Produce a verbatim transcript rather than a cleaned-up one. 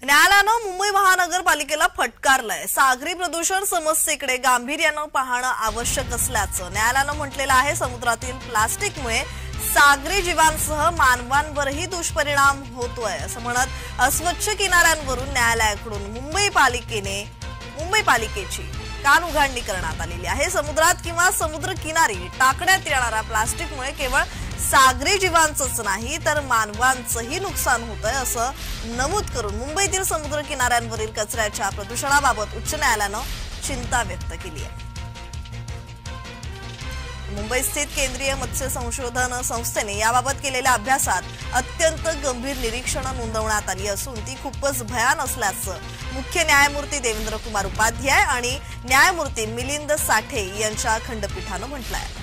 न्यायालयानं मुंबई महानगरपालिकेला फटकारलंय। सागरी प्रदूषण समस्येकडे गांभीर्यानं पाहणं आवश्यक असल्याचं न्यायालयानं म्हटलेलं आहे। समुद्रातील प्लास्टिकमुळे सागरी जीवांसह मानवांवरही दुष्परिणाम होतोय असं म्हणत अस्वच्छ किनाऱ्यांवरून न्यायालयाकडून मुंबई पालिकेने मुंबई पालिकेची कान उघाडणी करण्यात आलेली आहे। समुद्रात किंवा समुद्र किनारी टाकण्यात येणाऱ्या प्लास्टिकमुळे केवळ सागरी जीवांचंच नाही तर मानवांचंही नुकसान होतंय असं नमूद करून मुंबईतील समुद्र किनाऱ्यांवरील कचऱ्याच्या प्रदूषणाबाबत उच्च न्यायालयानं चिंता व्यक्त केली आहे। मुंबई स्थित केंद्रीय मत्स्य संशोधन संस्थेने याबाबत केलेल्या अभ्यासात अत्यंत गंभीर निरीक्षणं नोंदवण्यात आली असून ती खूपच भयान असल्याचं मुख्य न्यायमूर्ती देवेंद्र कुमार उपाध्याय आणि न्यायमूर्ती मिलिंद साठे यांच्या खंडपीठानं म्हटलंय।